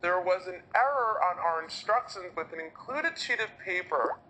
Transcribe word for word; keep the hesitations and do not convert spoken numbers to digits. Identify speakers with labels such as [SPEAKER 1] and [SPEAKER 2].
[SPEAKER 1] there was an error on our instructions with an included sheet of paper